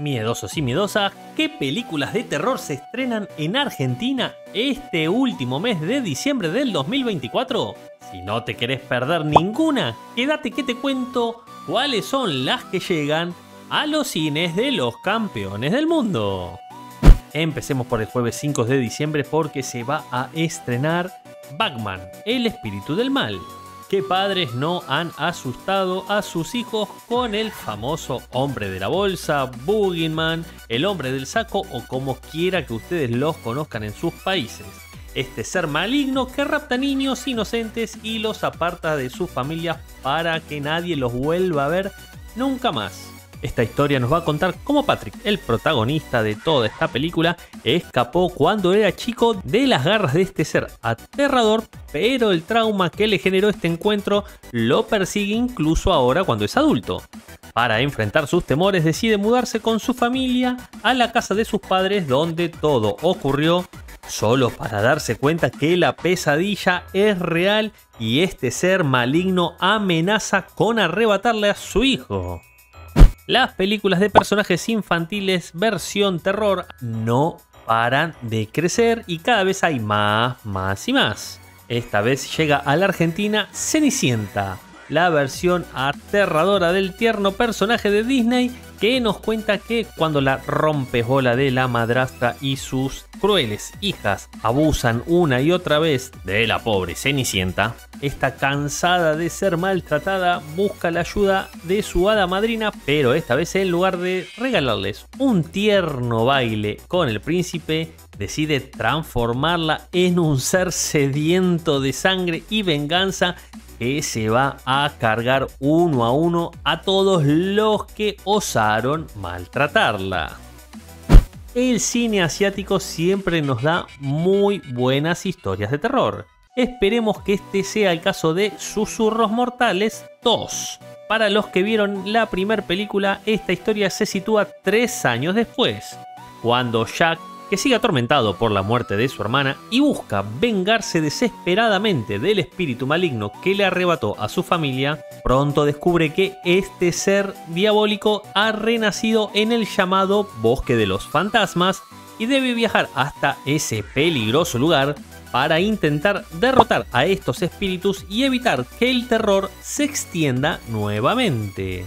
Miedosos y miedosas, ¿qué películas de terror se estrenan en Argentina este último mes de diciembre del 2024? Si no te querés perder ninguna, quédate que te cuento cuáles son las que llegan a los cines de los campeones del mundo. Empecemos por el jueves 5 de diciembre porque se va a estrenar Batman, el espíritu del mal. ¿Qué padres no han asustado a sus hijos con el famoso hombre de la bolsa, Boogeyman, el hombre del saco o como quiera que ustedes los conozcan en sus países? Este ser maligno que rapta niños inocentes y los aparta de sus familias para que nadie los vuelva a ver nunca más. Esta historia nos va a contar cómo Patrick, el protagonista de toda esta película, escapó cuando era chico de las garras de este ser aterrador, pero el trauma que le generó este encuentro lo persigue incluso ahora cuando es adulto. Para enfrentar sus temores decide mudarse con su familia a la casa de sus padres donde todo ocurrió, solo para darse cuenta que la pesadilla es real y este ser maligno amenaza con arrebatarle a su hijo. Las películas de personajes infantiles versión terror no paran de crecer y cada vez hay más y más. Esta vez llega a la Argentina Cenicienta, la versión aterradora del tierno personaje de Disney que nos cuenta que cuando la rompebola de la madrastra y sus crueles hijas abusan una y otra vez de la pobre Cenicienta, esta cansada de ser maltratada busca la ayuda de su hada madrina, pero esta vez en lugar de regalarles un tierno baile con el príncipe, decide transformarla en un ser sediento de sangre y venganza que se va a cargar uno a uno a todos los que osaron maltratarla. El cine asiático siempre nos da muy buenas historias de terror. Esperemos que este sea el caso de Susurros Mortales 2. Para los que vieron la primera película, esta historia se sitúa 3 años después, cuando Jack, que sigue atormentado por la muerte de su hermana y busca vengarse desesperadamente del espíritu maligno que le arrebató a su familia, pronto descubre que este ser diabólico ha renacido en el llamado Bosque de los Fantasmas y debe viajar hasta ese peligroso lugar para intentar derrotar a estos espíritus y evitar que el terror se extienda nuevamente.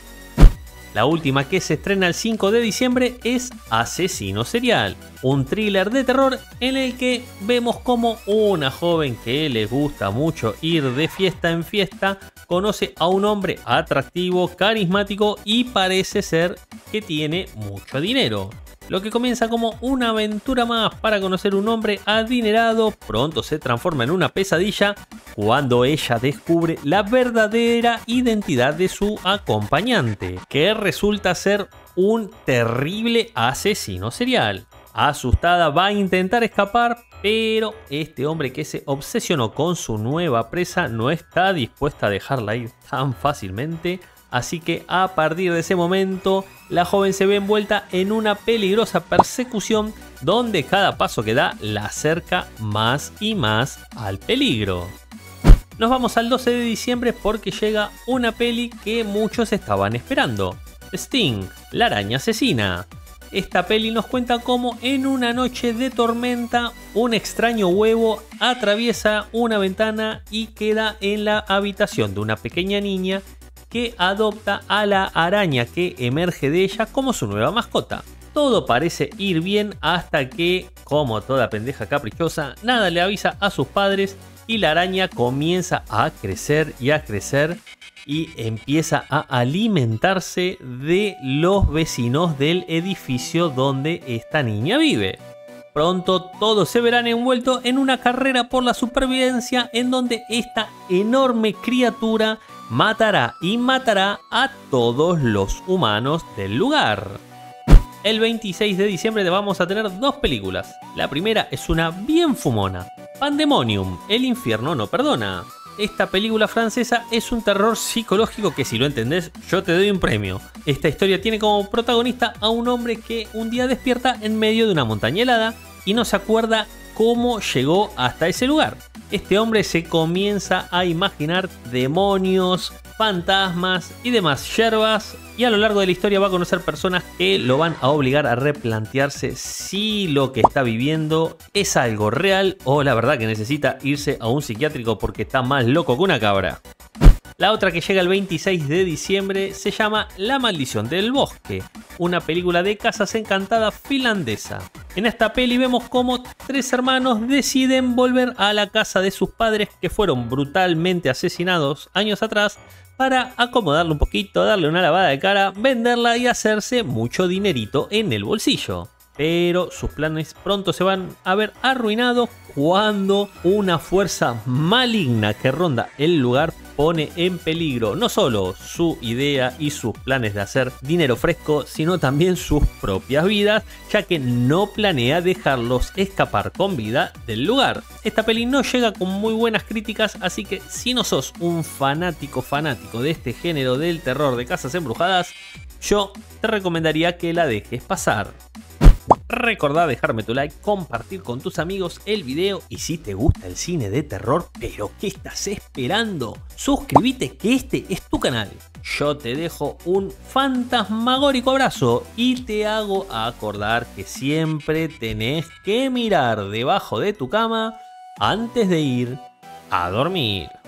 La última que se estrena el 5 de diciembre es Asesino Serial, un thriller de terror en el que vemos como una joven que le gusta mucho ir de fiesta en fiesta conoce a un hombre atractivo, carismático y parece ser que tiene mucho dinero. Lo que comienza como una aventura más para conocer un hombre adinerado, pronto se transforma en una pesadilla cuando ella descubre la verdadera identidad de su acompañante, que resulta ser un terrible asesino serial. Asustada va a intentar escapar, pero este hombre que se obsesionó con su nueva presa no está dispuesta a dejarla ir tan fácilmente. Así que a partir de ese momento, la joven se ve envuelta en una peligrosa persecución donde cada paso que da la acerca más y más al peligro. Nos vamos al 12 de diciembre porque llega una peli que muchos estaban esperando. Sting, la araña asesina. Esta peli nos cuenta cómo en una noche de tormenta un extraño huevo atraviesa una ventana y queda en la habitación de una pequeña niña que adopta a la araña que emerge de ella como su nueva mascota. Todo parece ir bien hasta que, como toda pendeja caprichosa, nada le avisa a sus padres y la araña comienza a crecer y empieza a alimentarse de los vecinos del edificio donde esta niña vive. Pronto todos se verán envueltos en una carrera por la supervivencia en donde esta enorme criatura matará a todos los humanos del lugar. El 26 de diciembre vamos a tener 2 películas. La primera es una bien fumona, Pandemonium, el infierno no perdona. Esta película francesa es un terror psicológico que si lo entendés yo te doy un premio. Esta historia tiene como protagonista a un hombre que un día despierta en medio de una montaña helada y no se acuerda cómo llegó hasta ese lugar. Este hombre se comienza a imaginar demonios, fantasmas y demás yerbas, y a lo largo de la historia va a conocer personas que lo van a obligar a replantearse si lo que está viviendo es algo real o la verdad que necesita irse a un psiquiátrico porque está más loco que una cabra. La otra, que llega el 26 de diciembre, se llama La maldición del bosque, una película de casas encantadas finlandesa. En esta peli vemos cómo tres hermanos deciden volver a la casa de sus padres que fueron brutalmente asesinados años atrás para acomodarle un poquito, darle una lavada de cara, venderla y hacerse mucho dinerito en el bolsillo. Pero sus planes pronto se van a ver arruinados cuando una fuerza maligna que ronda el lugar pone en peligro no solo su idea y sus planes de hacer dinero fresco, sino también sus propias vidas, ya que no planea dejarlos escapar con vida del lugar. Esta peli no llega con muy buenas críticas, así que si no sos un fanático de este género del terror de casas embrujadas, yo te recomendaría que la dejes pasar. Recordá dejarme tu like, compartir con tus amigos el video y si te gusta el cine de terror, ¿pero qué estás esperando? Suscríbete, que este es tu canal. Yo te dejo un fantasmagórico abrazo y te hago acordar que siempre tenés que mirar debajo de tu cama antes de ir a dormir.